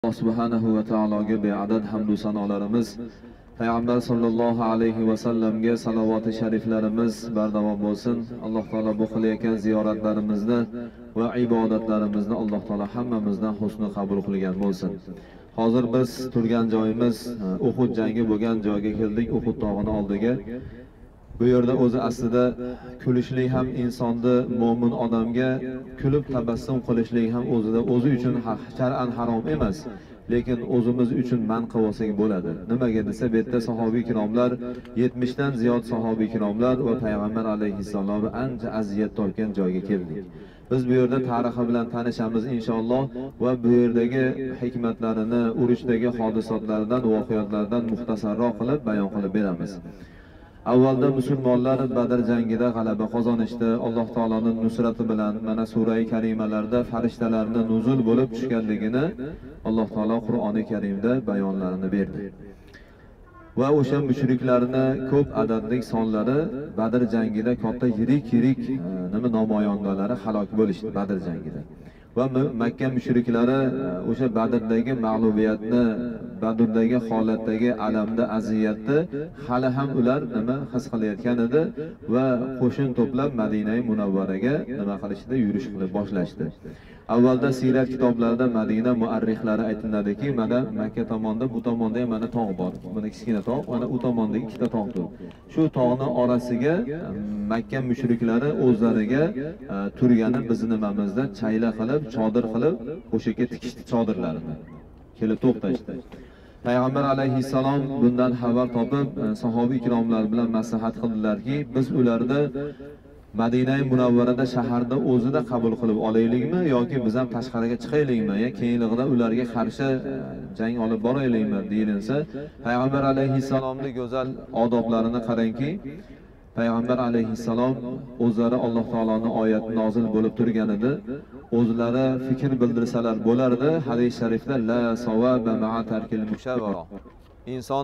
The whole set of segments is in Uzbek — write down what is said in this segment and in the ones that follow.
Allah subhanahu va taologa beadad hamdu sanolarimiz, Payg'ambar sollallohu alayhi va sallamga salovati shariflarimiz bardavom bo'lsin. Alloh taolo bu qilayotgan ziyoratlarimizni va ibodatlarimizni Alloh taolo hammamizdan husni qabul qilgan bo'lsin. Hozir biz turgan joyimiz Uhud jangi bo'lgan joyga keldik, Uhud tog'ini oldiga. Bu yerda o'zi aslida kulishlik ham insonni mo'min odamga kulib tabassum qilishlik ham o'zi uchun shar'an harom emas, lekin o'zimiz uchun man qilib olsak bo'ladi. Nimaga desa, bu yerda sahobiy kiromlar 70 dan ziyod sahobiy kiromlar va payg'ambar alayhissalom ancha aziyat tortgan joyga keldik. Biz bu yerda tarixi bilan tanishamiz inshaalloh va bu yerdagi hikmatlarini, urushdagi hodisalardan, voqealardan muxtasarroq qilib bayon qilib beramiz. Avvalda musulmonlar Badr jangida g'alaba qozonishdi. Alloh taoloning nusrati bilan mana sura-i karimalarda farishtalarning nuzul bo'lib tushganligini Alloh taolo Qur'oni Karimda bayonlarini berdi. Va o'sha mushriklarning ko'p adadlik sonlari Badr jangida katta yirik namoyandalari halok bo'lishdi Badr jangida. Va Makka mushriklari o'sha Badrdagi mag'lubiyatni, Badrdagi holatdagi alamda, aziyatni hali ham ular his qilayotgan edi va qo'shin to'plab Madina Munavvaraga qilishdi, yurish qilib boshlashdi. Avvalda siyrat kitoblarida Madina muarrixlari aytiladiki, mana Makka tomonda, bu tomonda ham mana tog' bor. Mana kichkina tog', mana u tomondagi ikkita tog'dir. Shu tog'ning orasiga Makka mushriklari o'zlariga turgani bizni nimamizda chayla qilib, chodir qilib, o'shaga tikishdi chodirlarini. Kelib to'xtashdi. Payg'ambar alayhissalom bundan xabar topib, sahobiy ikromlar bilan maslahat qildilarki, biz ularda Madina Munavvarada shaharda o'zida qabul qilib olaylikmi yoki biz ham tashqariga chiqaylikmi, ya keyinligida ularga qarshi jang olib boraylikmi deyilsa, Payg'ambar alayhissalomning go'zal odoblarini qarangki, Payg'ambar alayhissalom o'zlari Alloh taoloning oyati nozil bo'lib turganida o'zlari fikr bildirsalar bo'lardi. Hadis sharifda la sawaba ma'a tarkil mushawara. Inson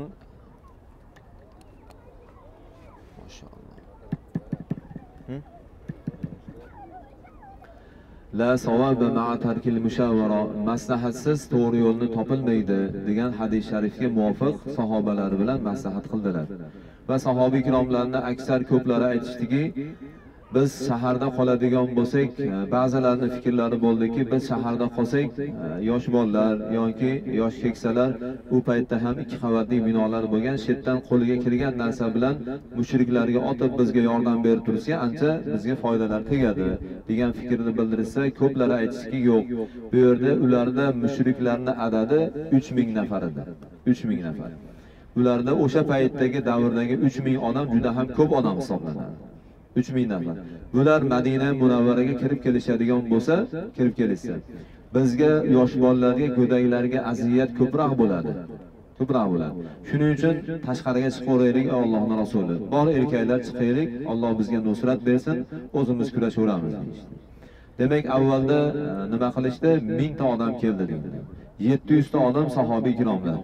La savaba ma'a tarkil mushawara, maslahatsiz to'g'ri yo'lni topilmaydi degan hadis sharifga muvofiq sahobalar bilan maslahat qildilar. Va sahobiy ikromlarning aksar ko'plari aytishdiki, biz shaharda qoladigan bo'lsak, ba'zilarning fikrlari bo'ldiki, biz shaharda qolsak, yosh bolalar yoki yosh keksalar u paytda ham 2 qavatli binolar bo'lgan, shetdan qo'lga kirgan narsa bilan mushriklarga otib bizga yordam berib tursa, ancha bizga foydalar tegadi degan fikrni bildirsa, ko'plari aytishdiki, yo'q. Bu yerda ularda mushriklarning adadi 3000 nafar edi. 3000 nafar. Ularda o'sha paytdagi davrdagi 3000 odam juda ham ko'p odam hisoblanadi. 3000 nafar. Bular Madina Munavvaraga kirib kelishadigan bo'lsa, kirib kelsa, bizga yosh bolalarga, go'daklarga aziyat ko'proq bo'ladi. Ko'proq bo'ladi. Shuning uchun tashqariga chiqaveraylik, Allohning rasuli. Bor erkaklar chiqaylik, Alloh bizga nusrat bersin, o'zimiz kurashaveramiz deydi. Demak, avvalda nima qilishdi? 1000 ta odam keldi deydi. 700 ta odam sahobiy ikromlar.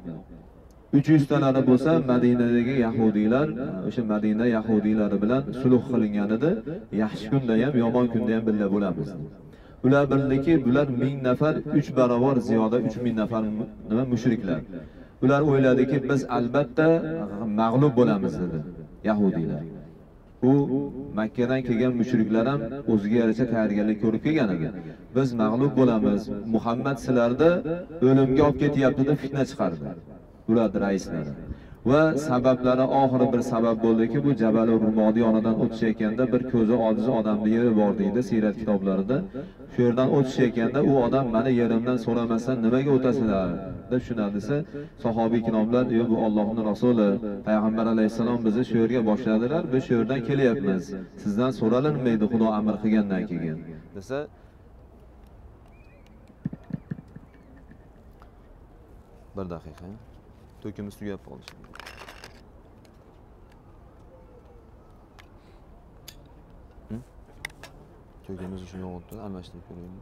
300 talari bo'lsa Madinadagi yahudiylar, o'sha Madina yahudiylari bilan sulh qilingan edi. Yaxshi kunda ham, yomon kunda ham birga bo'lamiz. Ular bildiki, bular 1000 nafar, 3 barobar ziyoda 3000 nafar mushriklar. Ular o'yladiki, biz albatta mag'lub bo'lamiz dedi yahudiylar. U Makkadan kelgan mushriklar ham o'ziga yarasha tayyorgarlik ko'rib kelgan edi. Biz mag'lub bo'lamiz. Muhammad sizlarni o'limga olib ketyapti deb fitna chiqardi. Ular raislari. Va sabablari oxiri bir sabab bo'ldiki, bu Jabal Rumodi yonidan o'tishayotganda bir ko'zi ojiz odamning yeri bor deydi siyrat kitoblarida. Shu yerdan o'tishayotganda u odam meni yerimdan so'ramasdan nimaga o'tasizlar deb shunday desa, sahobiy ikromlar, "Yo'q, bu Allohning rasuli, payg'ambar alayhisalom bizni shu yerga boshladilar, biz shu yerdan kelyapmiz. Sizdan so'ralinmaydi, Xudo amr qilgandan keyin." desa, bir daqiqa. To'kimiz tugab qoldi. To'kimizni shunga o'tdi, almashtirib ko'raylik.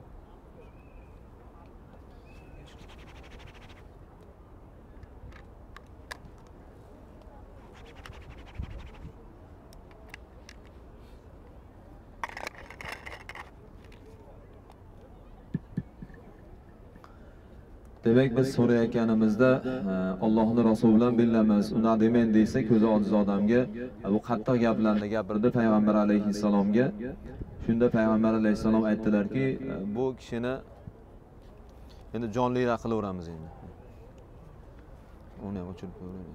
Demak biz so'rayotganimizda Allohning Rasuli bilan billamiz, uni demen desa ko'zi ojiz odamga bu qattiq gaplarni gapirdi payg'ambar alayhissalomga. Shunda payg'ambar alayhissalom aytdilarki, bu kishini endi jonliroq qilaveramiz endi. Uni ham o'chirib qo'yaylik.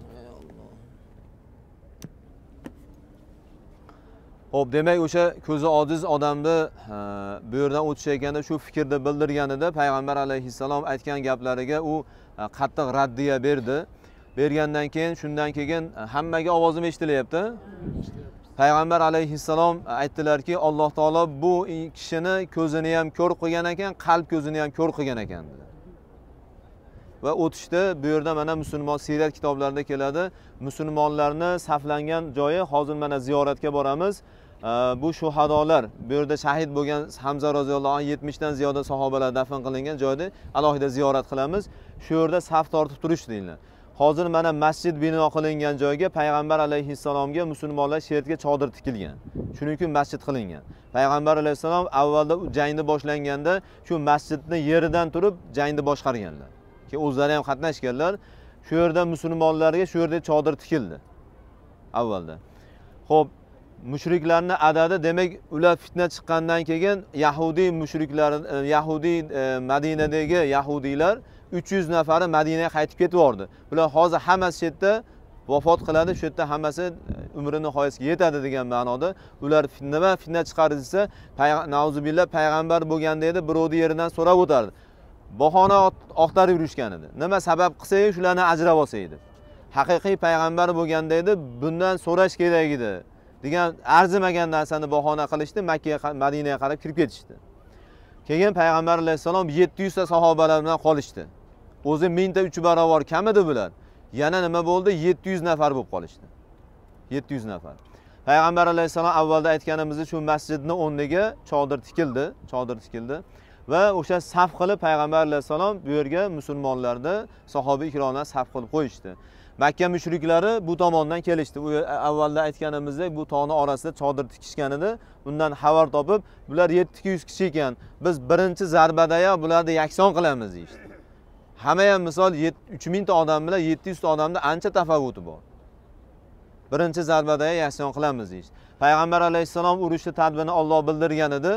Xo'p, demak o'sha ko'zi ojiz odamni bu yerdan o'tishayotganda shu fikrni bildirganida payg'ambar alayhissalom aytgan gaplariga u qattiq raddiya berdi. Bergandan keyin shundan keyin hammaga ovozim eshitilyapti. Payg'ambar alayhissalom aytdilarki, Alloh taolo bu kishini ko'zini ham ko'r qilgan ekan, qalb ko'zini ham ko'r qilgan ekan dedi. Va o'tishdi. Bu yerda mana musulmon siyrat kitoblarida keladi. Musulmonlarni saflangan joyi, hozir mana ziyoratga boramiz. Bu shuhadolar, bu yerda shahid bo'lgan Hamza roziyallohu anhu 70 dan ziyoda sahobalar dafn qilingan joyda alohida ziyorat qilamiz. Shu yerda saf tortib turishdilar. Hozir mana masjid bino qilingan joyga payg'ambar alayhissalomga musulmonlar shertga chodir tikilgan. Shuning uchun masjid qilingan. Payg'ambar alayhissalom avvalda jangni boshlanganda shu masjidni yeridan turib jangni boshqarganlar. Ki o'zlari ham qatnashganlar. Shu yerda musulmonlarga shu yerda chodir tikildi avvalda. Xo'p, mushriklarning adadi, demak ular fitna chiqqandan keyin Yahudi mushriklar, Yahudi Madinadagi Yahudiylar 300 nafari Madinaga qaytib ketib. Bular hozir hammasi shu yerda vafot qiladi, shu yerda hammasi umri nihoyasiga yetadi degan ma'noda. Ular fitna chiqarsa, nauzubillah payg'ambar bo'lganda edi, birovni yeridan so'rab o'tardi. Bahona oqtarib yurishgan edi. Nima sabab qilsa shularni ajrab olsa edi. Haqiqiy payg'ambar bo'lganda edi, bundan so'rash kerak edi degan arzimagan narsani bahona qilishdi, Makka Madinaga qarab kirib ketishdi. Keyin payg'ambar alayhissalom 700 ta sahobalar bilan qolishdi. O'zi 1000 ta 3 barobar kam edi bular. Yana nima bo'ldi? 700 nafar bo'lib qolishdi. 700 nafar. Payg'ambar alayhissalom avvalda aytganimizdek shu masjidning o'rniga chodir tikildi. Va o'sha saf qilib payg'ambar alayhissalom bu yerga musulmonlarni, sahoba ikromlar saf qilib qo'yishdi. Makka mushriklari bu tomondan kelishdi. U avvalda aytganimizdek bu tog'ning orasida chodir tikishgan edi. Bundan xabar topib, bular 700 kishi ekan. Biz birinchi zarbadayoq bularni yakson qilamiz deydi. Hamma ham misol 3000 ta odam bilan 700 ta odamda ancha tafavuti bor. Birinchi zarbadayoq yakson qilamiz deydi. Payg'ambar alayhissalom urushni tadbirini Alloh bildirgan edi.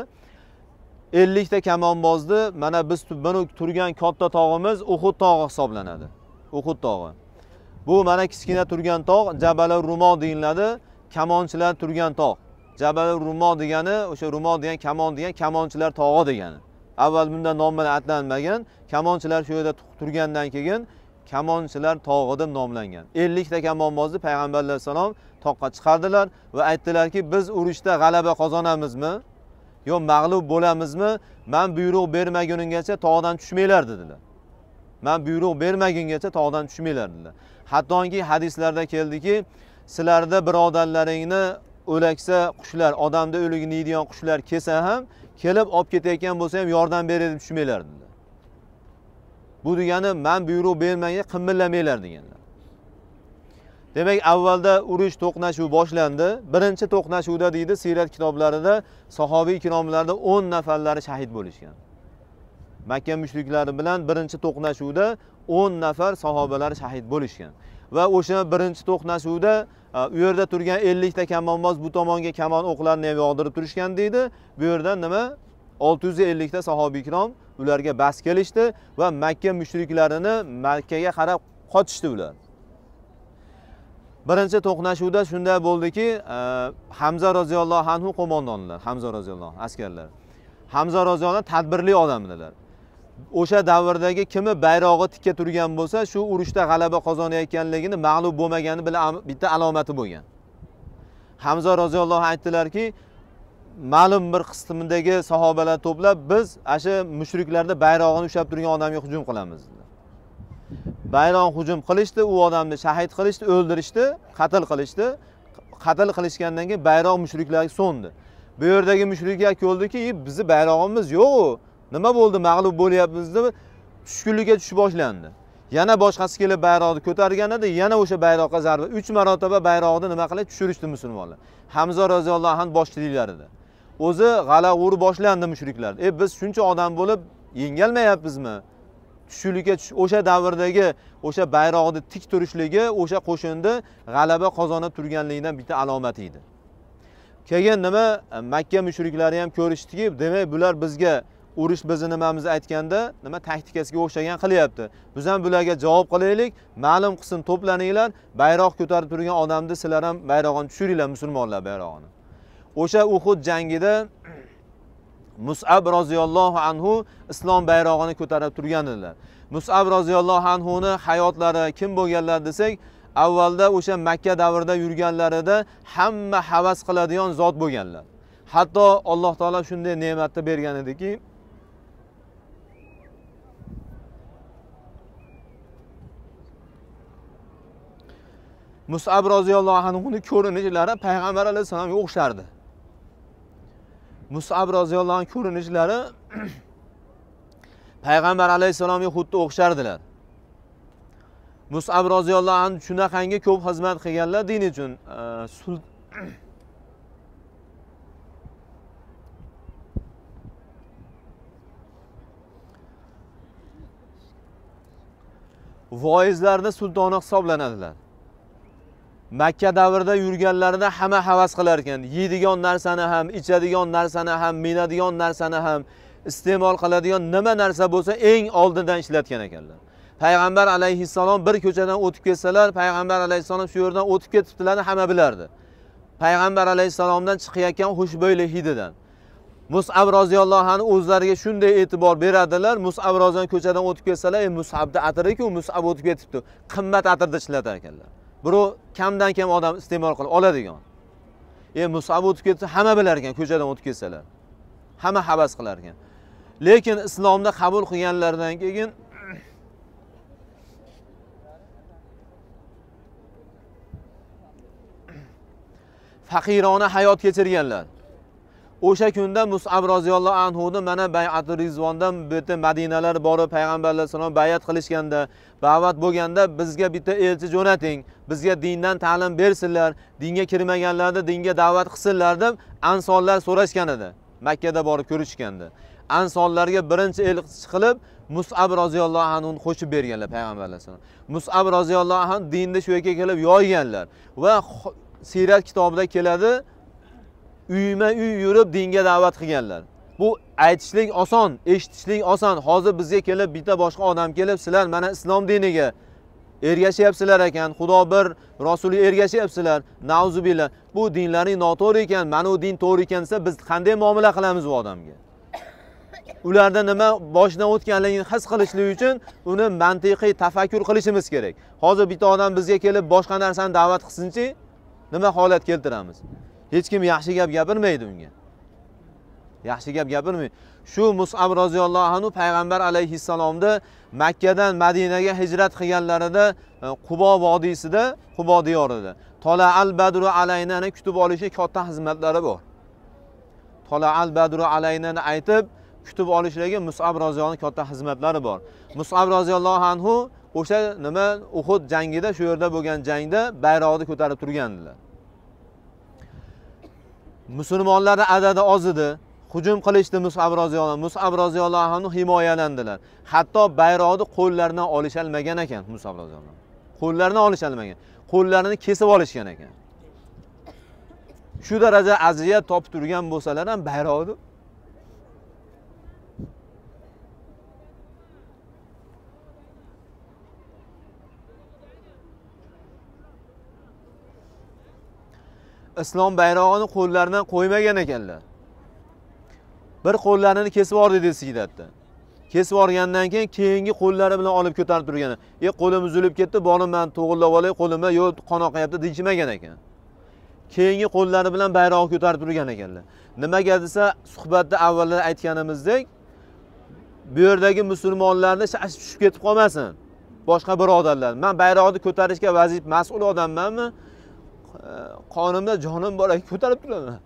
50 ta kamonbozni mana biz buni turgan katta tog'imiz Uhud tog'i hisoblanadi. Uhud tog'i. Bu mana kichkina turgan tog' Jabal Rumo deyiladi, kamonchilar turgan tog'. Jabal Rumo degani o'sha Rumo degan kamon degan kamonchilar tog'i degani. Avval bunda nom bilan atlanmagan, kamonchilar shu yerda turgandan keyin kamonchilar tog'i deb nomlangan. 50 ta kamonbozni payg'ambar alayhisalom toqqa chiqardilar va aytdilarki, biz urushda g'alaba qozonamizmi? Yo mag'lub bo'lamizmi? Men buyruq bermaguninggacha tog'dan tushmanglar dedilar. Men buyruq bermagungacha tog'dan tushmanglar dedilar. Hattoki hadislarda keldiki, sizlarda birodarlaringni o'laksa qushlar, odamda o'ligini yeydigan qushlar kelsa ham, kelib olib ketayotgan bo'lsa ham yordam berib tushmanglar dedilar. Bu degani men buyruq bermaganga qimillamanglar deganlar. Demak, avvalda urush to'qnashuv boshlandi. Birinchi to'qnashuvda deydi siyrat kitoblarida sahobiy ikromlardan 10 nafarlari shahid bo'lishgan. Makka mushriklari bilan birinchi to'qnashuvda 10 nafar sahobalar shahid bo'lishgan. Va o'sha birinchi to'qnashuvda u yerda turgan 50 ta kamonboz bu tomonga kamon o'qlarini ham yog'dirib turishgan deydi. Bu yerdan nima? 650 ta sahobiy ikrom ularga bas kelishdi va Makka mushriklarini Makkaga qarab qochishdi ular. Birinchi to'qnashuvda shunday bo'ldiki, Hamza roziyallohu anhu qo'mondonlar, Hamza roziyallohu askarlar. Hamza roziyallohu tadbirli odamlar. O'sha davrdagi kimi bayrog'i tikka turgan bo'lsa, shu urushda g'alaba qozonayotganligini, mag'lub bo'lmagani bilan bitta alomati bo'lgan. Hamza roziyallohu aytdilarki, ma'lum bir qismidagi sahobalar to'plab biz asha mushriklarda bayrog'ini ushlab turgan odamga hujum qilamiz dedilar. Bayroq hujum qilishdi, u odamni shahid qilishdi, o'ldirishdi, qatl qilishdi. Qatl qilishgandan keyin bayroq mushriklarga so'ndi. Bu yerdagi mushriklar ko'rdiki, bizni bayrog'imiz yo'q. Nima bo'ldi? Mag'lub bo'lyapmiz deb tushkunlikka tushib boshlandi. Yana boshqasi kelib bayroqni ko'targan edi, yana o'sha bayroqqa zarba 3 marotaba bayroqni nima qilib tushirishdi musulmonlar. Hamza roziyallohu anhu boshchiliklarida. O'zi g'ala urib boshlandi mushriklar. Biz shuncha odam bo'lib yengolmayapmizmi? tushlikka o'sha davrdagi o'sha bayroqni tik turishligi o'sha qo'shinda g'alaba qozonib turganligidan bitta alomati edi. Keyin nima Makka mushriklari ham ko'rishdiki, demak bular bizga urush bizni nimamizni aytganda nima taktikasiga o'xshagan qilyapti. Biz ham bularga javob qilaylik, ma'lum qism to'planinglar, bayroq ko'tarib turgan odamni sizlar ham bayrog'ini tushiringlar, musulmonlar bayrog'ini. O'sha Uhud jangida Mus'ab roziyallohu anhu islom bayrog'ini ko'tarib turgan edilar. Mus'ab roziyallohu anhuni hayotlari kim bo'lganlar desak, avvalda o'sha Makka davrida yurganlarida hamma havas qiladigan zot bo'lganlar. Hatto Alloh taolo shunday ne'matni bergan ediki, Mus'ab roziyallohu anhuning ko'rinishlari payg'ambar alayhisolamga o'xshardi. Mus'ab roziyallohu anhu ko'rinishlari payg'ambar alayhisolamga xuddi o'xshardilar. Mus'ab roziyallohu anhu shunaqangi ko'p xizmat qilganlar din uchun. Voizlarda sultoni hisoblanadilar. Makka davrida yurganlarida hamma havas qilar ekan. Yeydigan narsani ham, ichadigan narsani ham, minadigan narsani ham, iste'mol qiladigan nima narsa bo'lsa eng oldidan ishlatgan ekanlar. Payg'ambar alayhissalom bir ko'chadan o'tib ketsalar, payg'ambar alayhissalom shu yerdan o'tib ketibdilarni hamma bilardi. Payg'ambar alayhissalomdan chiqayotgan xushbo'ylik hididan. Mus'ab roziyallohu anhu o'zlariga shunday e'tibor beradilar. Mus'ab roziyallohu ko'chadan o'tib ketsalar, Mus'abda atiriku, Mus'ab o'tib ketibdi. Qimmat atirda ishlatar ekanlar. Birov kamdan kam odam iste'mol qilib oladigan. Mus'ab o'tib ketsa hamma bilar ekan, ko'chadan o'tib ketsalar. Hamma havas qilar ekan. Lekin islomda qabul qilganlardan keyin faqirona hayot kechirganlar. O'sha kunda Mus'ab roziyallohu anhuning mana bay'at Rizvondan bitta Madinalar borib payg'ambar alayhisalom bay'at qilishganda, da'vat bo'lganda bizga bitta elchi jo'nating, bizga dindan ta'lim bersinlar, dinga kirmaganlarni dinga da'vat qilsinlar deb ansonlar so'rashgan edi. Makka da borib ko'rishganda. Ansonlarga birinchi elchi qilib Mus'ab roziyallohu anhuni qo'shib berganlar payg'ambar alayhisalom. Mus'ab roziyallohu anhu dinni shu yerga kelib yoyganlar va sirat kitobida keladi, uyma-uy yurib dinga da'vat qilganlar. Bu aytishlik oson, eshitishlik oson. Hozir bizga kelib bitta boshqa odam kelib, sizlar mana islom diniga ergashyapsizlar ekan, Xudo bir, Rasuli ergashyapsizlar. Nauzubillah. Bu dinlaring noto'g'ri ekan, mana bu din to'g'ri ekan desa, biz qanday muomala qilamiz bu odamga? Ularda nima boshidan o'tganligini his qilishlik uchun uni mantiqiy tafakkur qilishimiz kerak. Hozir bitta odam bizga kelib boshqa narsani da'vat qilsinchi, nima holat keltiramiz? Hech kim yaxshi gap gapirmaydi unga. Yaxshi gap gapirmaydi. Shu Mus'ab roziyallohu anhu payg'ambar alayhissalomda Makkadan Madinaga hijrat qilganlarida Qubo vodiysida, Qubo diyorida Tola'al badru alaynani kutib olishi katta xizmatlari bor. Tola'al badru alaynani aytib kutib olishligi Mus'ab roziyallohu katta xizmatlari bor. Mus'ab roziyallohu anhu o'sha nima Uhud jangida, shu yerda bo'lgan jangda bayroqni ko'tarib turgandilar. Musulmonlarning adadi oz edi. Hujum qilishdi Mus'ab roziyallohu. Mus'ab roziyallohu anhu himoyalandilar. Hatto bayroqni qo'llaridan olisha olmagan ekan Mus'ab roziyallohu. Qo'llaridan olisha olmagan. Qo'llarini kesib olishgan ekan. Shu daraja aziyat topib turgan bo'lsalar ham bayroqni islom bayrog'ini qo'llaridan qo'ymagan ekanlar. Bir qo'llarini kesib yubordi dedi Sidatda. Kesib yuborgandan keyin keyingi qo'llari bilan olib ko'tarib turgan. Qo'lim uzilib ketdi, borim men to'g'rilab olay, qo'limda yo'q qon oqyapti deyishmagan ekan. Keyingi qo'llari bilan bayroqni ko'tarib turgan ekanlar. Nimaga desa, suhbatda avvalda aytganimizdek, bu yerdagi musulmonlarni shash tushib ketib qolmasin. Boshqa birodarlar, men bayroqni ko'tarishga vazif mas'ul odammanmi? Qonimda jonim bor ekan, ko'tarib turaman.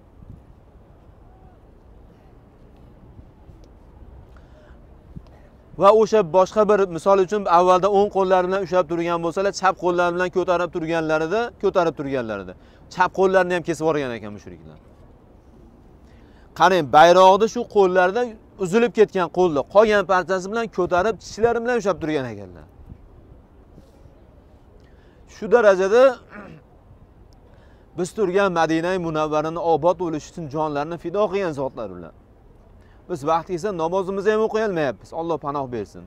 Va o'sha boshqa bir misol uchun avvalda o'ng qo'llari bilan ushlab turgan bo'lsalar, chap qo'llari bilan ko'tarib turganlarida chap qo'llarini ham kesib yuborgan ekan mushriklar. Qarang, bayroqni shu qo'llarida uzilib ketgan qo'lni qolgan parchasi bilan ko'tarib tishlari bilan ushlab turgan ekanlar. Shu darajada biz turgan Madina-i Munavvarani obod bo'lish uchun jonlarini fido qilgan zotlar ular. Biz vaqti kelsa namozimizni ham o'qiy olmayapmiz. Alloh panoh bersin.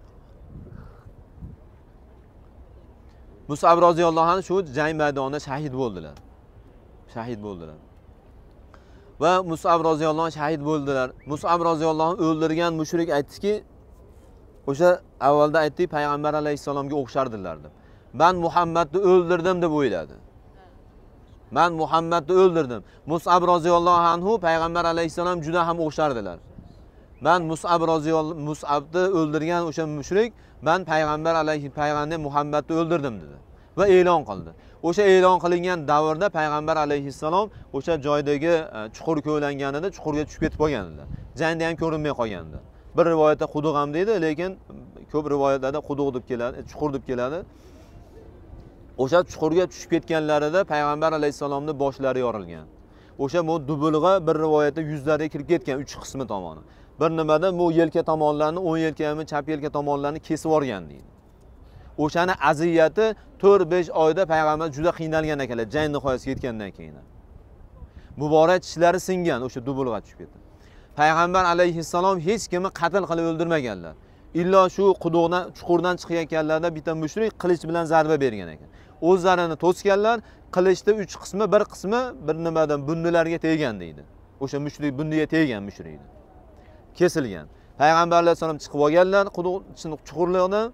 Mus'ab roziyallohu anhu shu jang maydonida shahid bo'ldilar. Shahid bo'ldilar. Va Mus'ab roziyallohu anhu shahid bo'ldilar. Mus'ab roziyallohu anhu o'ldirgan mushrik aytdiki, o'sha avvalda aytdik, payg'ambar alayhisalomga o'xshardilar deb. Men Muhammadni o'ldirdim deb o'yladi. Men Muhammadni o'ldirdim. Mus'ab roziyallohu anhu payg'ambar alayhisalom juda ham o'xshardilar. Men Mus'abni o'ldirgan o'sha mushrik, men payg'ambar Muhammadni o'ldirdim dedi va e'lon qildi. O'sha e'lon qilingan davrda payg'ambar alayhissalom o'sha joydagi chuqur ko'langanida chuqurga tushib ketib qolgandilar. Jangda ham ko'rinmay qolgandi. Bir rivoyatda quduq ham deydi, lekin ko'p rivoyatlarda quduq deb keladi, chuqur deb keladi. O'sha chuqurga tushib ketganlarida payg'ambar alayhissalomning boshlari yorilgan. O'sha bu dubulg'a bir rivoyatda yuzlariga kirib ketgan 3 qismi tomoni. Bir nimada bu yelka tomonlarini, o'ng yelkami, chap yelka tomonlarini kesib yorgan deydi. O'shani aziyati 4-5 oyda payg'ambar juda qiynalgan ekanlar, jang nihoyasiga yetgandan keyin. Muborak tishlari singan, o'sha dubulg'a tushib ketdi. Payg'ambar alayhissalom hech kimni qatl qilib o'ldirmaganlar. Illo shu quduqdan, chuqurdan chiqayotganlarda bitta mushrik qilich bilan zarba bergan ekan. O'zlarini to'sganlar, qilichni 3 qismi, bir qismi bir nimadan bundilarga teggan deydi. O'sha mushrik bundiga teggan mushrikni. Kesilgan. Payg'ambar alayhisalom chiqib olganlar quduq chuqurlikdan.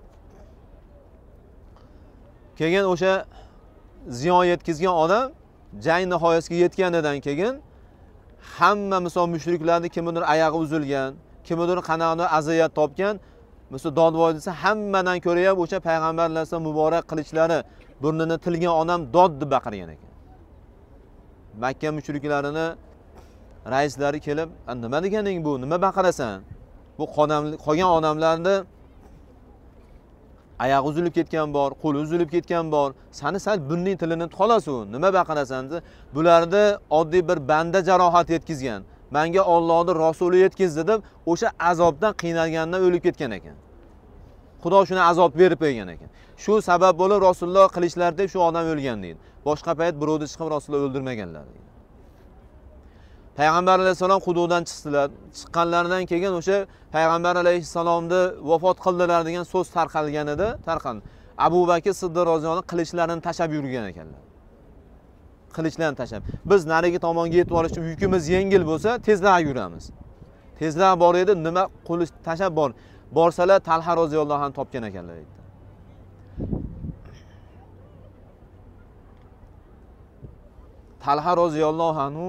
Keyin o'sha ziyon yetkazgan odam jang nihoyasiga yetganidan keyin hamma misol mushriklarning kimdir oyog'i uzilgan, kimdir qanaqadir aziyat topgan, misol dodvoy desa hammadan ko'ra ham o'sha payg'ambar alayhisalom muborak qilichlari burnini tilgan odam dod deb baqirgan ekan. Makka mushriklarini raislari kelib, "Nima deganing bu? Nima baqirasan? Bu qolgan odamlarni oyoq uzilib ketgan bor, qo'li uzilib ketgan bor. Seni sal bunning tilini qolasu, nima baqirasan?" deb. Bularni oddiy bir banda jarohat yetkazgan. Menga Allohning rasuli yetkazdi deb o'sha azobdan qiynalgandan o'lib ketgan ekan. Xudo shuni azob berib qo'ygan ekan. Shu sabab bo'lib Rasululloh qilishlar deb shu odam o'lgan deydi. Boshqa payt birovni chiqib Rasululloh o'ldirmaganlar deydi. Payg'ambar alayhisalom quduqdan chiqdilar. Chiqqanlaridan keyin o'sha payg'ambar alayhisalomni vafot qildilar degan so'z tarqalganida, Abu Bakr Siddiq roziyallohu anhu qilichlarini tashab yurgan ekanlar. Qilichlarini tashab. Biz narigi tomonga yetib olish uchun yukimiz yengil bo'lsa, tezroq yuramiz. Tezroq bor edi, nima qilich tashab borsalar Talha roziyallohu anhu topgan ekanlar deydi. Talha roziyallohu anhu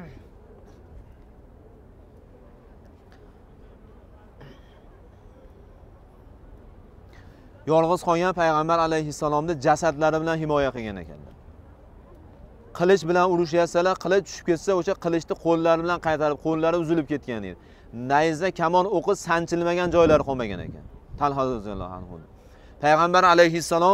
yolg'iz qolgan payg'ambar alayhissalomni jasadlari bilan himoya qilgan ekanlar. Qilich bilan urushyapsalar, qilich tushib ketsa, o'sha qilichni qo'llari bilan qaytarib, qo'llari uzilib ketgan edi. Nayzda kamon o'qi sanchilmagan joylari qolmagan ekan. Talha roziyallohu anhu. Payg'ambar alayhissalom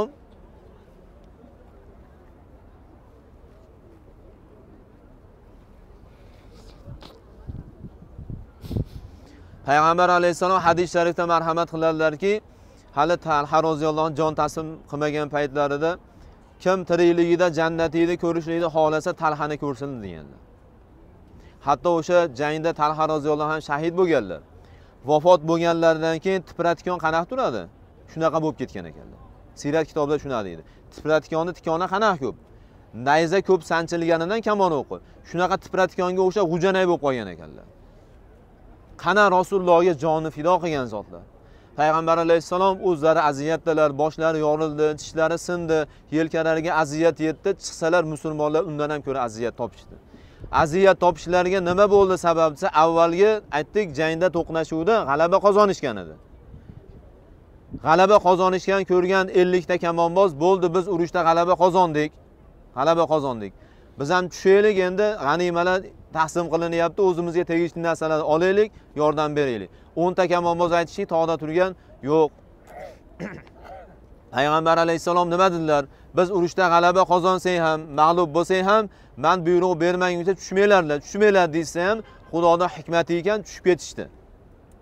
Payg'ambar alayhissalom hadis sharifda marhamat qiladilarki, hali Talha roziyallohu anhu jon taslim qilmagan paytlarida kim tirikligida jannatini ko'rishlikni xolasa Talhani ko'rsin deganlar. Hatto o'sha jangda Talha roziyallohu anhu shahid bo'lganlar. Vafot bo'lganlaridan keyin tipratikon qanaqa turadi? Shunaqa bo'lib ketgan ekanlar. Sirat kitobida shuna deydi. Tipratikonni tikoni qanaqa ko'p? Nayza ko'p sanchilganidan kamon o'qi. Shunaqa tipratikonga o'sha g'ujanay bo'lib qolgan ekanlar. Qana Rasulullohga jonni fido qilgan zotlar. Payg'ambar alayhissalom o'zlari aziyatdalar, boshlari yorildi, tishlari sindi, yelkalariga aziyat yetdi, chiqsalar musulmonlar undan ham ko'ra aziyat topishdi. Aziyat topishlariga nima bo'ldi sababchi? Avvalgi aytdik, jangda to'qnashuvda g'alaba qozonishgan edi. G'alaba qozonishgan ko'rgan 50 ta kamonboz bo'ldi, biz urushda g'alaba qozondik. G'alaba qozondik. Biz ham tushaylik, endi g'animalar taqsim qilinyapti, o'zimizga tegishli narsalarni olaylik, yordam beraylik. 10 ta kamonboz aytishdi, tog'da turgan, yo'q. Payg'ambar alayhissalom nima dedilar? Biz urushda g'alaba qozonsak ham, mag'lub bo'lsak ham, men buyruq bermaguncha tushmaylar desa ham, Xudoning hikmati ekan tushib ketishdi.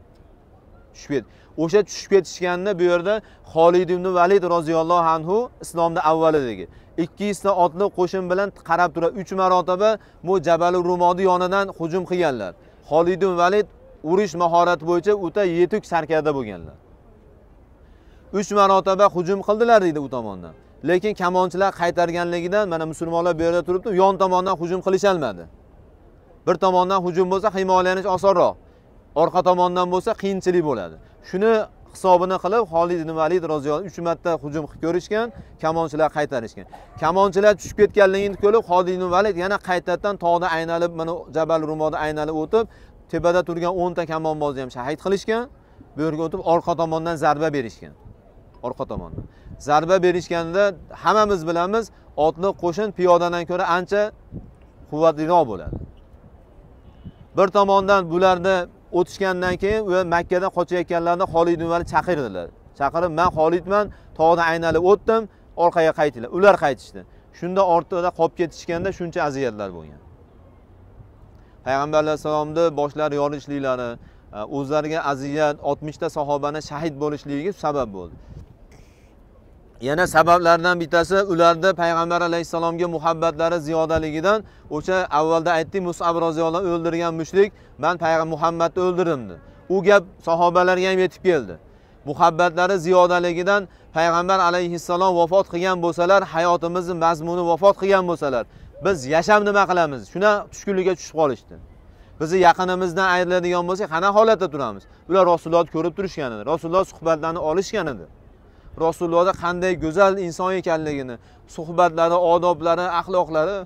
tushib ketdi. O'sha tushib ketishganini bu yerda Xolid ibn Valid roziyallohu anhu islomda avvalidagi 200 ta otli qo'shin bilan qarab turib 3 marotaba bu Jabal Rumodi yonidan hujum qilganlar. Xolid ibn Valid urush mahorati bo'yicha o'ta yetuk sarkarda bo'lganlar. 3 marotaba hujum qildilar deydi u tomondan. Lekin kamonchilar qaytarganligidan mana musulmonlar bu yerda turibdi, yon tomondan hujum qilisha olmadi. Bir tomondan hujum bo'lsa himoyalanish osonroq, orqa tomondan bo'lsa qiyinchilik bo'ladi. Shuni hisobini qilib Xolid ibn Valid roziyallohu 3 marta hujum qilib ko'rishgan, kamonchilar qaytarishgan. Kamonchilar tushib ketganligini ko'rib Xolid ibn Valid yana qaytadan tog'da aynalib, mana Jabal Rumoda aynalib o'tib, tepada turgan 10 ta kamonbozni ham shahid qilishgan. Bu yerga o'tib orqa tomondan zarba berishgan. Orqa tomondan. Zarba berishganda hammamiz bilamiz, otli qo'shin piyodadan ko'ra ancha quvvatliroq bo'ladi. Bir tomondan bularda o'tishgandan keyin va Makkadan qochayotganlarni Xolid ibn Valid chaqirdilar. Chaqirib, "Men Xolidman, tog'da aynalib o'tdim, orqaga qaytinglar." Ular qaytishdi. Shunda ortida qolib ketishganda shuncha aziyatlar bo'lgan. Payg'ambar alayhisolamning boshlari yorishliklari, o'zlariga aziyat, 60 ta sahobani shahid bo'lishligiga sabab bo'ldi. Yana sabablardan bittasi ularda Payg'ambar alayhisalomga muhabbatlari ziyodaligidan o'sha avvalda aytdik, Mus'ab roziyallohu o'ldirgan mushrik, "Men Payg'ambar Muhammadni o'ldirdim" dedi. U gap sahobalarga ham yetib keldi. Muhabbatlari ziyodaligidan Payg'ambar alayhisalom vafot qilgan bo'lsalar, hayotimizni mazmuni vafot qilgan bo'lsalar, biz yashab nima qilamiz? Shuna tushkunlikka tushib qolishdi. Bizni yaqinimizdan ayriladigan bo'lsak, qanaqa holatda turamiz? Ular Rasulullohni ko'rib turishgan edi. Rasululloh suhbatlarini olishgan edi. Rasulullohda qanday go'zal inson ekanligini, suhbatlari, odoblari, axloqlari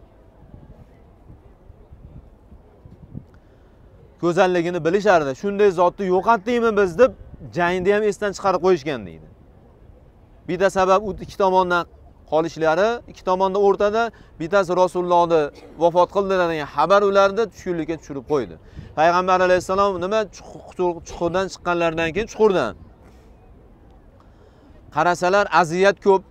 go'zalligini bilishardi. Shunday zotni yo'qotdikmi biz deb jangda ham esdan chiqarib qo'yishgan deydi. Bitta sabab ikki tomondan qolishlari, ikki tomonda o'rtada bittasi Rasulullohni vafot qildilar degan xabar ularni tushkunlikka tushirib qo'ydi. Payg'ambar alayhisalom nima chuqurdan chiqqanlaridan keyin chuqurdan qarasalar aziyat ko'p.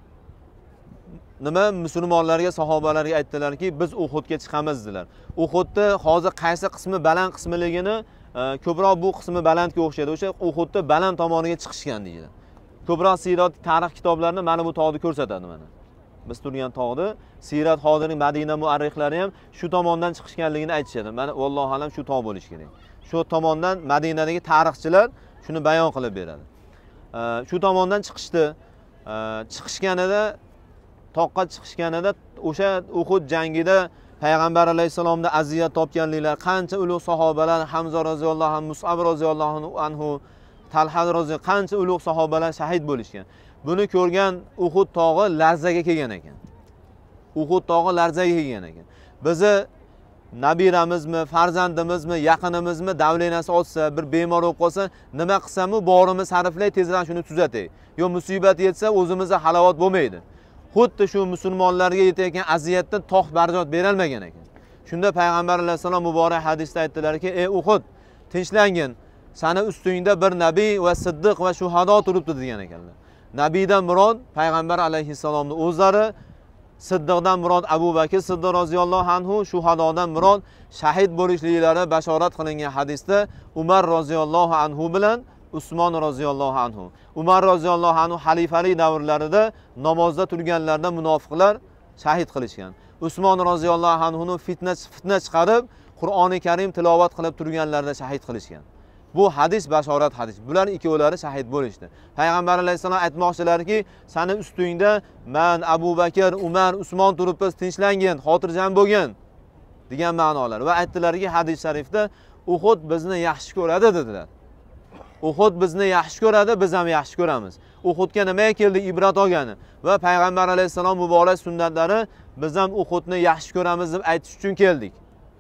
Nima musulmonlarga, sahobalarga aytdilarki, biz Uhudga chiqamiz dedilar. Uhudda hozir qaysi qismi baland qismiligini, ko'proq bu qismi balandga o'xshaydi. O'sha Uhudda baland tomoniga chiqishgan deydi. Ko'proq sirat tarix kitoblarida mana bu tog'ni ko'rsatadi mana. Biz turgan tog'ni sirat hozirning Madina muarrixlari ham shu tomondan chiqishganligini aytishadi. Mana vallohu alam shu tog' bo'lish kerak. Shu tomondan Madinadagi tarixchilar shuni bayon qilib beradi. Shu tomondan chiqishdi. Chiqishganida toqqa chiqishganida o'sha Uhud jangida Payg'ambar alayhisalomda aziyat topganliklar, qancha ulug' sahobalar, Hamza roziyallohu anhu, Mus'ab roziyallohu anhu, Talha roziyallohu qancha ulug' sahobalar shahid bo'lishgan. Buni ko'rgan Uhud tog'i larzaga kelgan ekan. Uhud tog'i larzaga kelgan ekan. Bizni nabiramizmi, farzandimizmi, yaqinimizmi davlenasi otsa, bir bemor bo'lib qolsa, nima qilsam-u borimiz sarflay, tezroq shuni tuzatay. Yo musibat yetsa o'zimizga halovat bo'lmaydi. Xuddi shu musulmonlarga yetayotgan aziyatdan tog' barjot bera olmagan ekan. Shunda Payg'ambar alayhisalom muborak hadisda aytdilarki, "Ey Uhud, tinchlangin. Sana ustingda bir nabiy va siddiq va shuhado turibdi" degan ekanlar. Nabiydan murod Payg'ambar alayhisalomning o'zlari, siddiqdan murod Abu Bakr Siddiq roziyallohu anhu, shuhadodan murod shahid bo'lishliklari bashorat qilingan hadisda Umar roziyallohu anhu bilan Usmon roziyallohu anhu. Umar roziyallohu anhu xalifalik davrlarida namozda turganlarda munofiqlar shahid qilishgan. Usmon roziyallohu anhuni fitna chiqarib, Qur'oni Karim tilovat qilib turganlarda shahid qilishgan. Bu hadis bashorat hadis. Bular ikkovlari shahid bo'lishdi. Payg'ambar alayhisalom aytmoqchilarki, "Seni ustingda men Abu Bakr, Umar, Usmon turibmiz, tinchlangin, xotirjam bo'lgin" degan ma'nolar. Va aytdilarki, hadis sharifda Uhud bizni yaxshi ko'radi dedilar. Uhud bizni yaxshi ko'radi, biz ham yaxshi ko'ramiz. Uhudga nimaga keldik? Ibrat olgani va Payg'ambar alayhisalom muborak sunnatlari biz ham Uhudni yaxshi ko'ramiz deb aytish uchun keldik.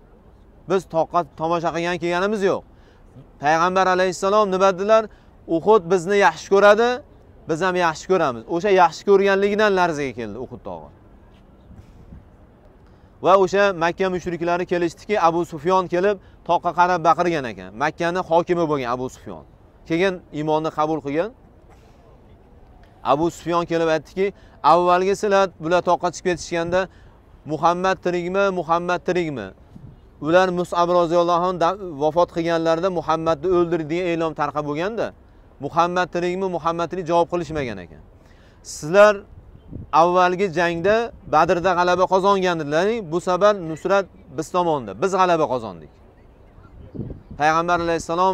Biz toqqa tomosha qilgan kelganimiz yo'q. Payg'ambar alayhisalom nima dedilar? Uhud bizni yaxshi ko'radi, biz ham yaxshi ko'ramiz. O'sha yaxshi ko'rganligidan larzaga keldi Uhud tog'i. Va o'sha Makka mushriklari kelishdiki, Abu Sufyon kelib toqqa qarab baqirgan ekan. Makkaning hokimi bo'lgan Abu Sufyon. Keyin iymonni qabul qilgan. Abu Sufyon kelib aytdiki, avvalgi sizlar bular toqqa chiqib ketishganda Muhammad tirikmi, Muhammad tirikmi? Ular Mus'ab roziyallohu anhu vafot qilganlarida Muhammadni o'ldirdi degan e'lon tarqab bo'lganda, Muhammad tirikmi, Muhammad tirik javob qilishmagan ekan. Sizlar avvalgi jangda Badrda g'alaba qozongandilaring, bu safar nusrat biz tomonda. Biz g'alaba qozondik. Payg'ambar alayhisalom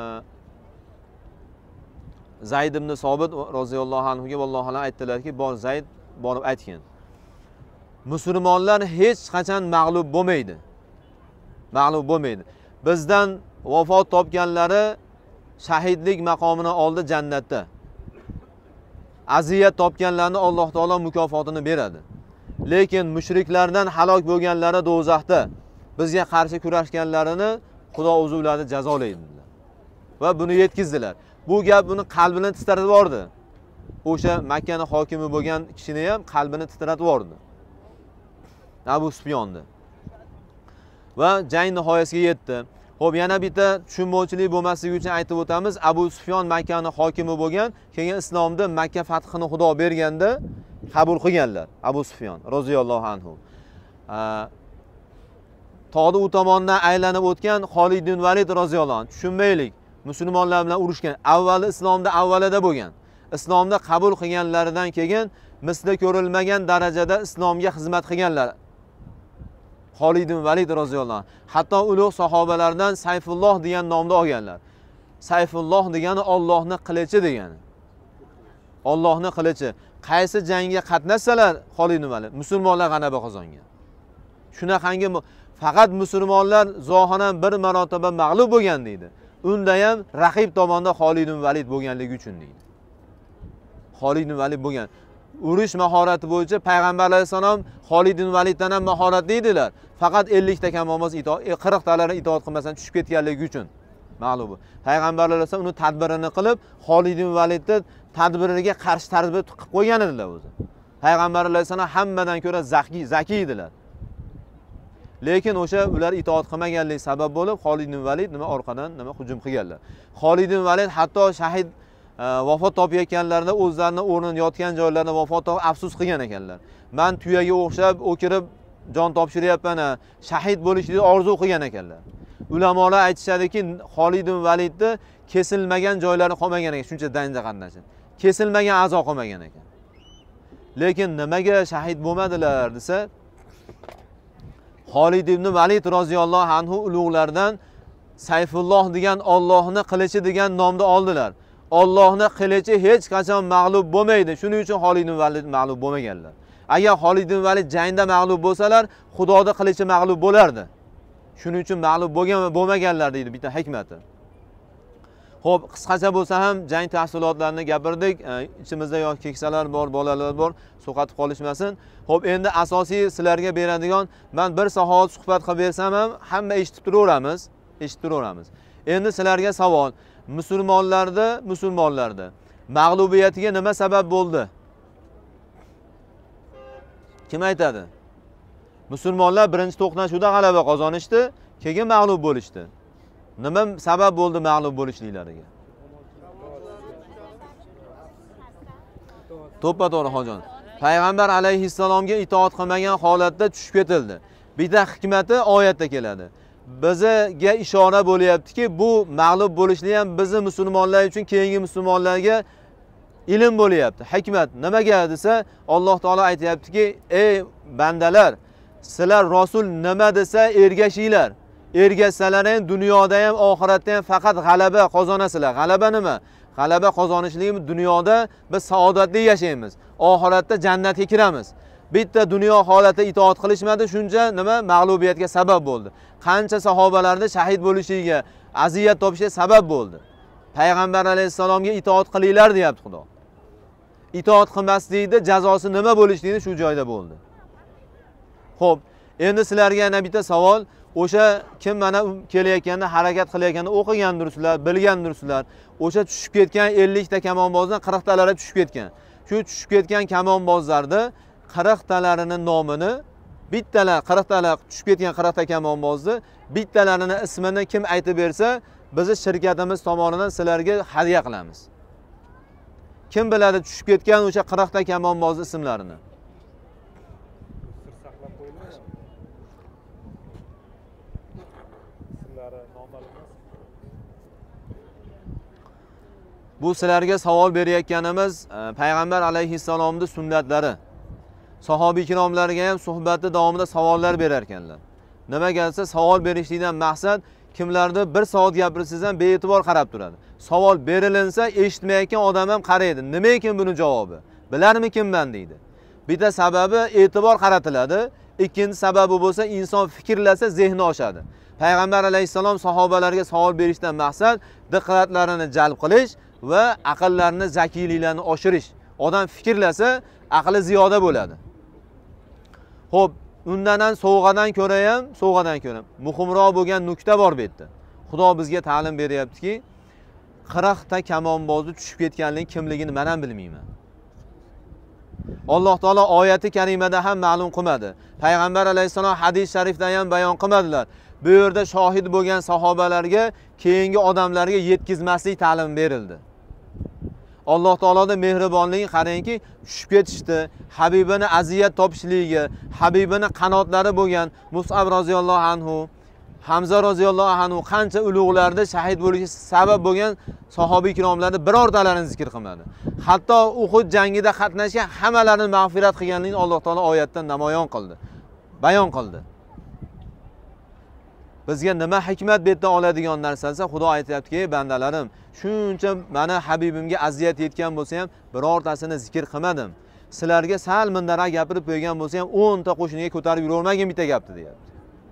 Zayd ibn Sobit roziyallohu anhuga vallohu aytdilarki, bor Zayd borib aytgan. Musulmonlar hech qachon mag'lub bo'lmaydi. Mag'lub bo'lmaydi. Bizdan vafot topganlari shahidlik maqomini oldi jannatda. Aziyat topganlarni Alloh taolo mukofotini beradi. Lekin mushriklardan halok bo'lganlari do'zaxda. Bizga qarshi kurashganlarini Xudo o'zi ularni jazolaydi. Va buni yetkizdilar. Bu gap uni qalbini titratib yubordi. O'sha Makkaning hokimi bo'lgan kishini ham qalbini titratib yubordi. Abu Sufyonni. Va jang nihoyasiga yetdi. Xo'p, yana bitta tushunmovchilik bo'lmasligi uchun aytib o'tamiz. Abu Sufyon Makkaning hokimi bo'lgan, keyin islomda Makka fathini Xudo berganda qabul qilganlar. Abu Sufyon roziyallohu anhu. Tog'ni u tomondan aylanib o'tgan Xolid ibn Valid roziyallohu anhu. Tushunmaylik. Musulmonlar bilan urushgan. Avvali islomda avvalida bo'lgan. Islomda qabul qilganlaridan keyin misli ko'rilmagan darajada islomga xizmat qilganlar. Xolid ibn Valid roziyallohu anhu. Hatto ulug' sahobalardan Sayfulloh degan nomni olganlar. Sayfulloh degani Allohning qilichi degani. Allohning qilichi. Qaysi jangga qatnashsalar Xolid ibn Valid musulmonlar g'alaba qozongan. Shunaqangi faqat musulmonlar zohiran bir marotaba mag'lub bo'lgan deydi. Unda ham raqib tomonda Xolid ibn Valid bo'lganligi uchun deydi. Xolid ibn Valid bo'lgan. Urush mahorati bo'yicha payg'ambar alayhisalom Xolid ibn Validdan ham mahoratli edilar. Faqat 50 ta kamomoz 40 talari itoat qilmasdan tushib ketganligi uchun mag'lub. Payg'ambar alayhisalom uni tadbirini qilib, Xolid ibn Validni tadbiriga qarshi tadbir qilib qo'ygan edilar o'zi. Payg'ambar alayhisalom hammadan ko'ra zaki edilar. Lekin o'sha ular itoat qilmaganligi sabab bo'lib Xolid ibn Valid orqadan hujum qilganlar. Xolid ibn Valid hatto shahid vafot topayotganlarida o'zlarining o'rnini yotgan joylarida vafot topib afsus qilgan ekanlar. Men tuyaga o'xshab o'kirib jon topshiryapman, shahid bo'lishni orzu qilgan ekanlar. Ulamolar aytishadiki, Xolid ibn Validni kesilmagan joylari qolmagan ekan, shuncha jangda qatnashib. Kesilmagan a'zo qolmagan ekan. Lekin nimaga shahid bo'lmadilar desa, Xolid ibn Valid roziyallohu anhu ulug'lardan Sayfulloh degan Allohning qilichi degan nomni oldilar. Allohning qilichi hech qachon mag'lub bo'lmaydi. Shuning uchun Xolid ibn Valid mag'lub bo'lmaganlar. Agar Xolid ibn Valid jangda mag'lub bo'lsalar, Xudoning qilichi mag'lub bo'lardi. Shuning uchun mag'lub bo'lmaganlar deydi bitta hikmati. Xo'p, qisqacha bo'lsa ham jang tafsilotlarini gapirdik. Ichimizda yoki keksalar bor, bolalar bor, so'qatib qolishmasin. Xo'p, endi asosiy sizlarga beradigan, men bir soat suhbat qilib bersam ham hamma eshitib turaveramiz. Endi sizlarga savol. Musulmonlarda mag'lubiyatiga nima sabab bo'ldi? Kim aytadi? Musulmonlar birinchi to'qnashuvda g'alaba qozonishdi, keyin mag'lub bo'lishdi. Nima sabab bo'ldi mag'lub bo'lishliklariga? To'ppa-to'g'ri hojon. Payg'ambar alayhissalomga itoat qilmagan holatda tushib ketildi. Bitta hikmati oyatda keladi. Bizga ishora bo'lyaptiki, bu mag'lub bo'lishlik ham bizni musulmonlar uchun keyingi musulmonlarga ilm bo'lyapti. Hikmat nimaga desa, Alloh taolo aytayaptiki, ey bandalar, sizlar rasul nima desa ergashinglar. Ergashsalar ham dunyoda ham oxiratda ham faqat g'alaba qozonasizlar. G'alaba nima? G'alaba qozonishligimiz dunyoda biz saodatli yashaymiz. Oxiratda jannatga kiramiz. Bitta dunyo holati itoat qilishmadi, shuncha nima mag'lubiyatga sabab bo'ldi. Qancha sahobalarni shahid bo'lishiga, aziyat topishiga sabab bo'ldi. Payg'ambar alayhisalomga itoat qilinglar deyapti Xudo. Itoat qilmaslikda jazosi nima bo'lishligini shu joyda bo'ldi. Xo'p, endi sizlarga yana bitta savol. O'sha kim mana kelayotganda, harakat qilayotganda o'qigandirsizlar, bilgandirsizlar. O'sha tushib ketgan 50 ta kamonbozdan 40 talari tushib ketgan. Shu tushib ketgan kamonbozlarda 40 talarining nomini bittalar 40 talar tushib ketgan 40 ta kamonbozni bittalarining ismini kim aytib bersa, bizni shirkatimiz tomonidan sizlarga hadya qilamiz. Kim biladi tushib ketgan o'sha 40 ta kamonbozni ismlarini? Bu sizlarga savol berayotganimiz payg'ambar alayhissalomning sunnatlari. Sahobiy ikromlarga ham suhbatda davomida savollar berar ekanlar. Nima kelsa savol berishlikdan maqsad kimlardir 1 soat gapirsangiz ham bee'tibor qarab turadi. Savol berilinsa eshitmayotgan odam ham qaraydi. Nima ekan buni javobi? Bilarmikinman deydi. Bitta sababi e'tibor qaratiladi. Ikkinchi sababi bo'lsa inson fikrlasa zehni oshadi. Payg'ambar alayhissalom sahobalarga savol berishdan maqsad diqqatlarini jalb qilish va aqllarini, zakiyliklarini oshirish. Odam fikrlasa aqli ziyoda bo'ladi. Xo'p, undan ham sovg'adan ko'ra muhimroq bo'lgan nuqta bor bu yerda. Xudo bizga ta'lim beryaptiki, 40 ta kamonbozni tushib ketganligi kimligini men ham bilmayman. Alloh taolo oyati karimada ham ma'lum qilmadi. Payg'ambar alayhissalom hadis sharifda ham bayon qilmadilar. Bu yerda shohid bo'lgan sahobalarga keyingi odamlarga yetkazmaslik ta'lim berildi. Alloh taoloning mehribonligi qarangki, tushib ketishdi. Habibini aziyat topishligiga, Habibini qanotlari bo'lgan Mus'ab roziyallohu anhu, Hamza roziyallohu anhu qancha ulug'larda shahid bo'lishi sabab bo'lgan sahobiy ikromlarni birortalarini zikr qilmadi. Hatto Uhud jangida qatnashgan hammalarini mag'firat qilganligini Alloh taolo oyatdan namoyon qildi, bayon qildi. Bizga nima hikmat bu yerda oladigan narsa, Xudo aytayaptiki, bandalarim, shuncha meni Habibimga aziyat yetgan bo'lsa ham birortasini zikr qilmadim. Sizlarga sal mindara gapirib qo'ygan bo'lsa ham 10 ta qo'shiniga ko'tarib yurolmagin bitta gapni deyapti.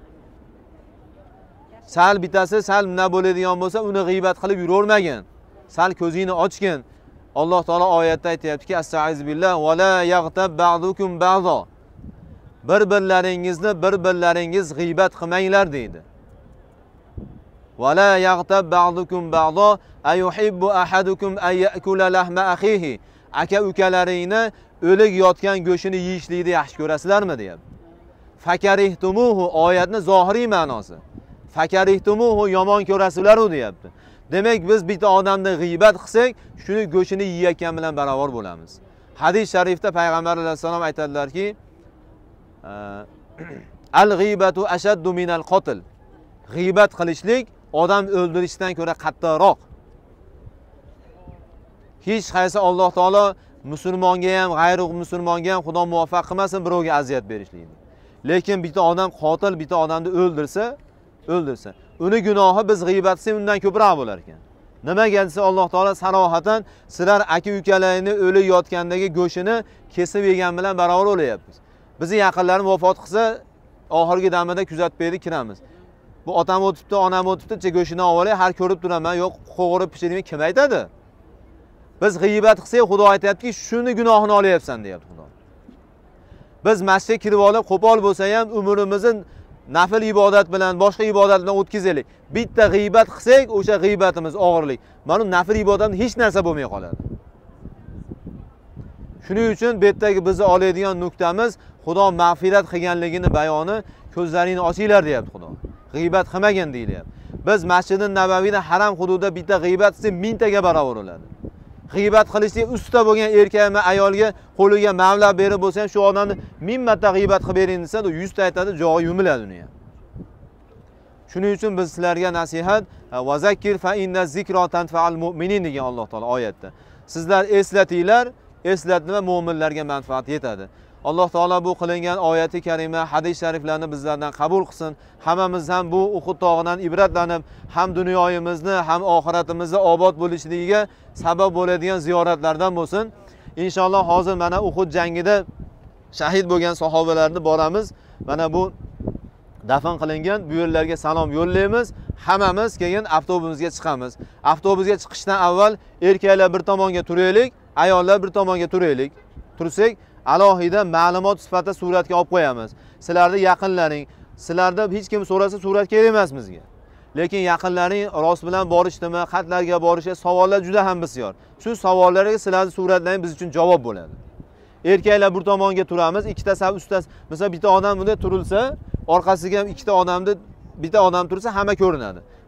Sal bitasi sal nima bo'ladigan bo'lsa, uni g'iybat qilib yurolmagin. Sal ko'zingni ochgin. Alloh taolo oyatda aytayaptiki, Astag'iz billah va la yaghtab ba'dukum ba'zo. Bir-birlaringiz g'iybat qilmanglar deydi. Va la yaghtab ba'dukum ba'zo ayuhibbu ahadukum ay ya'kula lahma akhihi. Aka ukalaringni o'lik yotgan go'shini yeyishlikni yaxshi ko'rasizlarmi deyapti. Fakarihtumuhu oyatning zohiriy ma'nosi. Fakarihtumuhu yomon ko'rasizlar-ku deyapti. Demak biz bitta odamni g'iybat qilsak, shuni go'shini yeyayotgan bilan barobar bo'lamiz. Hadis sharifda payg'ambar alayhisalom aytadilarki, al-g'ibatu ashaddu minal qatl. G'iybat qilishlik odam o'ldirishdan ko'ra qattiqroq. Hech qaysi Alloh taolo musulmonga ham, g'ayri musulmonga ham Xudo muvaffaq qilmasin birovga aziyat berishlikni. Lekin bitta odam qotil bitta odamni o'ldirsa, uni gunohi biz g'iybat qilsak undan ko'proq bo'lar ekan. Nimaga desa Alloh taolo sarohatan sizlar aka-ukalaringizni o'lik yotgandagi go'shini kesib yegan bilan barobar o'layapmiz. Bizni yaqinlarimiz vafot qilsa, oxirgi damida kuzatib berib kiramiz. Bu otam o'tibdi, onam o'tibdi, go'shini olay, har ko'rib turaman, yo'q, qo'g'irib pishirmay kim aytadi? Biz g'iybat qilsak, Xudo aytayaptiki, shuni gunohini olyapsan, deyapti Xudo. Biz masjidga kirib olib, qo'pol bo'lsa ham umrimizni nafil ibodat bilan, boshqa ibodat bilan o'tkazaylik. Bitta g'iybat qilsak, o'sha g'iybatimiz og'irlik. Mana nafil ibodatdan hech narsa bo'lmay qoladi. Shuning uchun bu yerdagi bizni oladigan nuqtamiz Xudo mag'firat qilganligini bayoni, ko'zlaringni ochinglar deyapti Xudo. G'iybat qilmagin deyilyapti. Biz Masjid-i Nabaviyda haram hududida bitta g'iybat qilsak 1000 taga barobar bo'ladi. G'iybat qilishda usta bo'lgan erkak va ayolga qo'liga mablag' berib bo'lsa ham shu odamni 1000 marta g'iybat qilib bering desa, 100 ta aytadi, joyi yumiladi uni ham. Shuning uchun biz sizlarga nasihat, va zakkir fa inna zikra tanfa'al mu'minin degan Alloh taolo oyatda. Sizlar eslatinglar, eslatma mu'minlarga manfaat yetadi. Alloh taolo bu qilingan oyati karima, hadis shariflarni bizlardan qabul qilsin. Hammamiz ham bu Uhud tog'idan ibratlanib, ham dunyoyimizni, ham oxiratimizni obod bo'lishligiga sabab bo'ladigan ziyoratlardan bo'lsin. Inshaalloh hozir mana Uhud jangida shahid bo'lgan sahobalarni boramiz. Mana bu dafn qilingan bu yerlarga salom yo'llaymiz. Hammamiz keyin avtobusga chiqamiz. Avtobusga chiqishdan avval erkaklar bir tomonga turaylik, ayollar bir tomonga turaylik. Tursak, alohida ma'lumot sifatida suratga olib qo'yamiz. Sizlarning yaqinlaring, sizlarda hech kim so'rasa surat kerak emas bizga. Lekin yaqinlaring rost bilan borishdimi, xatlarga borishga savollar juda ham bisyor. Shu savollarga sizlarning suratlaringiz biz uchun javob bo'ladi. Erkaklar bir tomonga turamiz, ikkita saf ustasi, mesela bitta odam bunda turilsa, orqasiga ham ikkita odamni bitta odam tursa hamma ko'rinadi.